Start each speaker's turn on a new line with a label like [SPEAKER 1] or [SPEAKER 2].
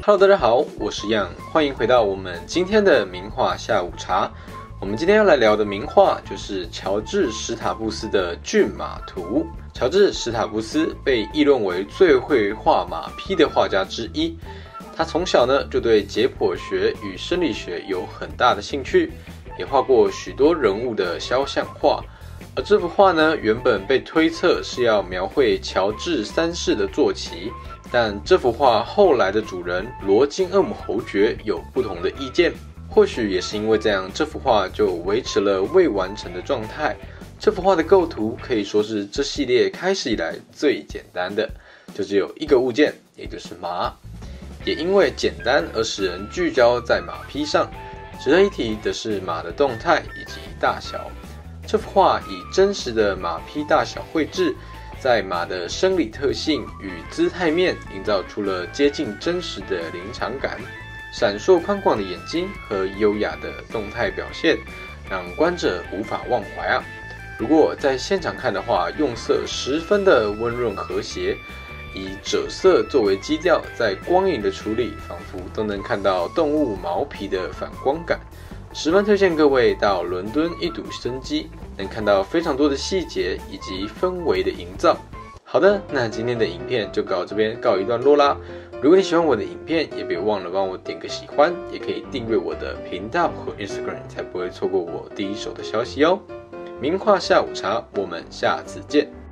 [SPEAKER 1] Hello， 大家好，我是 Yang， 欢迎回到我们今天的名画下午茶。我们今天要来聊的名画就是乔治·史塔布斯的《骏马图》。乔治·史塔布斯被议论为最会画马匹的画家之一。他从小呢就对解剖学与生理学有很大的兴趣，也画过许多人物的肖像画。而这幅画呢，原本被推测是要描绘乔治三世的坐骑。但这幅画后来的主人罗金厄姆侯爵有不同的意见，或许也是因为这样，这幅画就维持了未完成的状态。这幅画的构图可以说是这系列开始以来最简单的，就只有一个物件，也就是马。也因为简单而使人聚焦在马匹上。值得一提的是马的动态以及大小。这幅画以真实的马匹大小绘制，在马的生理特性与姿态面营造出了接近真实的临场感，闪烁宽广的眼睛和优雅的动态表现，让观者无法忘怀啊！如果在现场看的话，用色十分的温润和谐，以赭色作为基调，在光影的处理，仿佛都能看到动物毛皮的反光感。十分推荐各位到伦敦一睹生机，能看到非常多的细节以及氛围的营造。好的，那今天的影片就到这边告一段落啦。如果你喜欢我的影片，也别忘了帮我点个喜欢，也可以订阅我的频道和 Instagram， 才不会错过我第一手的消息哦。名画下午茶，我们下次见。